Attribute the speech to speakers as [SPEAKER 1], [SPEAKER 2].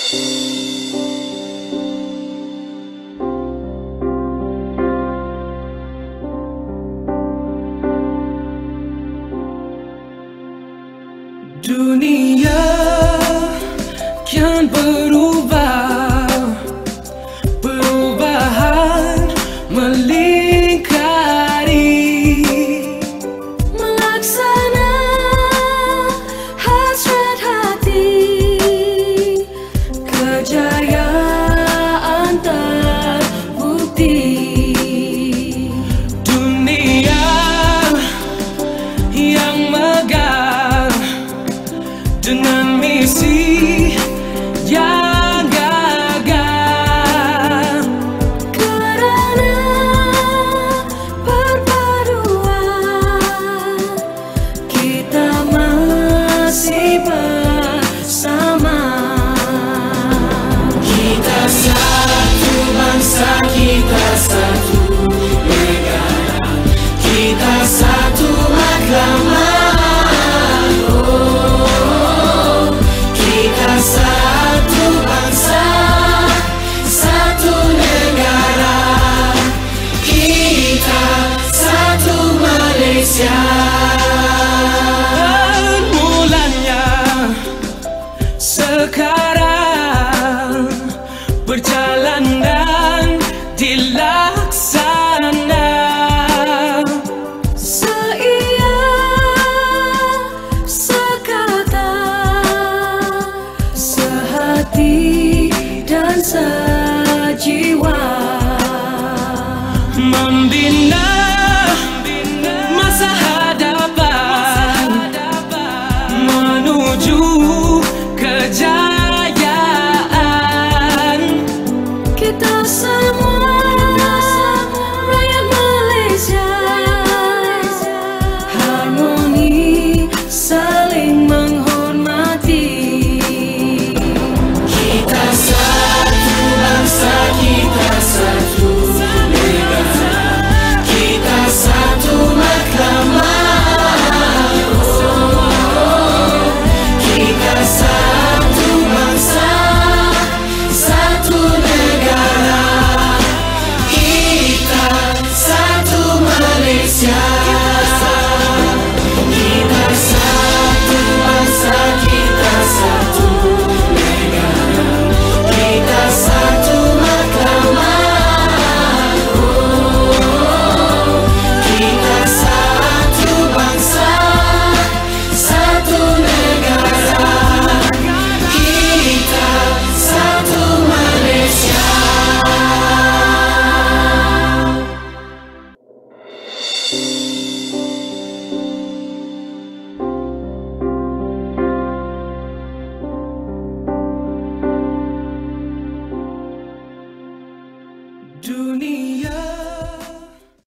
[SPEAKER 1] Dunia kian berubah, perubahan melingkari, melaksana hasrat hati, kejayaan terbukti. Dunia yang megah dengan misi yang gagah, kerana perpaduan kita masih bersama. Kita satu bangsa, kita satu negara, kita satu agama. Satu bangsa, satu negara, kita satu Malaysia. Mulanya sekarang berjalan dan dilaksana, seia sekata, sehati dan